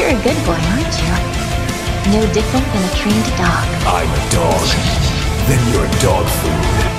You're a good boy, aren't you? No different than a trained dog. I'm a dog. Then you're dog food.